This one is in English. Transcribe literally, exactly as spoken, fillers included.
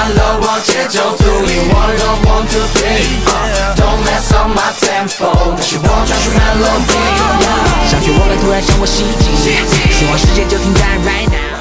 慢了往节奏图里 One love one two three、uh, Don't mess up my tempo 但是我专属 melody、uh, 上学我们突然生活袭击，希望时间就停在 right now。